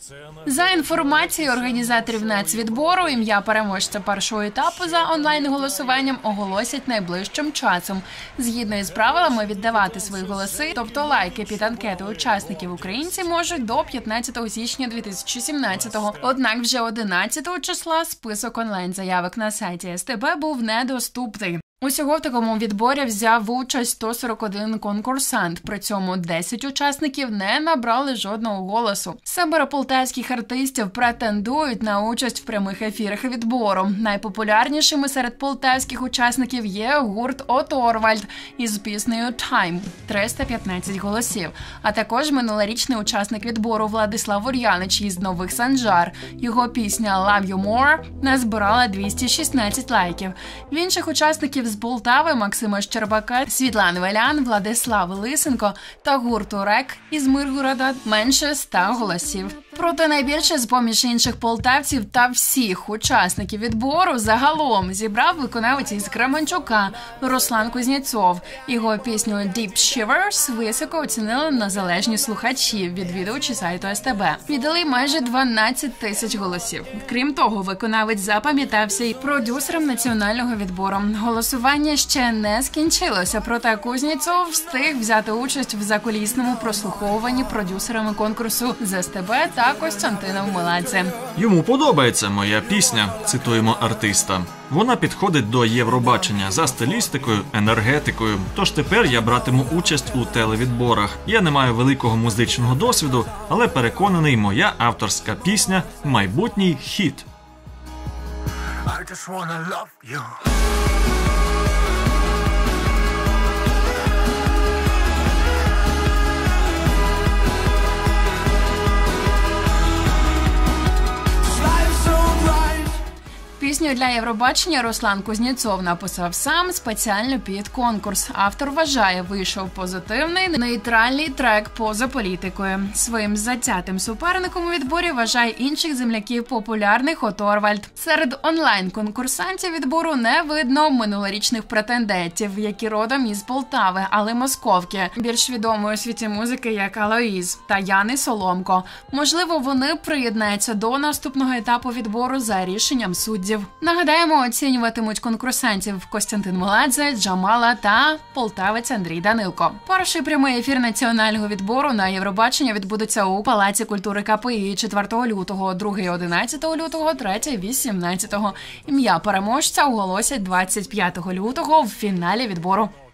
За інформацією організаторів нацвідбору, ім'я переможця першого етапу за онлайн-голосуванням оголосять найближчим часом. Згідно із правилами, віддавати свої голоси, тобто лайки під анкету учасників українці, можуть до 15 січня 2017-го. Однак вже 11 числа список онлайн-заявок на сайті СТБ був недоступний. Усього в такому відборі взяв участь 141 конкурсант, при цьому 10 учасників не набрали жодного голосу. 7 полтавських артистів претендують на участь в прямих ефірах відбору. Найпопулярнішими серед полтавських учасників є гурт «Оторвальд» із піснею «Time» – 315 голосів, а також минулорічний учасник відбору Владислав Ур'янич із Нових Санжар. Його пісня «Love You More» назбирала 216 лайків. В інших учасників з Полтави Максима Щербака, Світлани Валян, Владислав Лисенко та гурту «Рек» із Миргорода менше 100 голосів. Проте найбільше з-поміж інших полтавців та всіх учасників відбору загалом зібрав виконавець із Кременчука Руслан Кузнєцов. Його пісню «Deep Shivers» високо оцінили незалежні слухачі, відвідувачі сайту СТБ. Віддали майже 12 тисяч голосів. Крім того, виконавець запам'ятався і продюсером національного відбору. Голосування ще не скінчилося, проте Кузнєцов встиг взяти участь в закулісному прослуховуванні продюсерами конкурсу з СТБ та Костянтином Меладзе. Йому подобається моя пісня, цитуємо артиста. Вона підходить до Євробачення за стилістикою, енергетикою. Тож тепер я братиму участь у телевідборах. Я не маю великого музичного досвіду, але переконаний, моя авторська пісня – майбутній хіт. I just wanna love you. Пісню для Євробачення Руслан Кузнєцов написав сам спеціально під конкурс. Автор вважає, вийшов позитивний, нейтральний трек поза політикою. Своїм затятим суперником у відборі вважає інших земляків популярних «Оторвальд». Серед онлайн-конкурсантів відбору не видно минулорічних претендентів, які родом із Полтави, але московки, більш відомої у світі музики як Алоїз та Яни Соломко. Можливо, вони приєднаються до наступного етапу відбору за рішенням суддів. Нагадаємо, оцінюватимуть конкурсантів Костянтин Меладзе, Джамала та полтавець Андрій Данилко. Перший прямий ефір національного відбору на Євробачення відбудеться у Палаці культури КПІ 4 лютого, другий 11 лютого, третій 18. Ім'я переможця оголосять 25 лютого в фіналі відбору.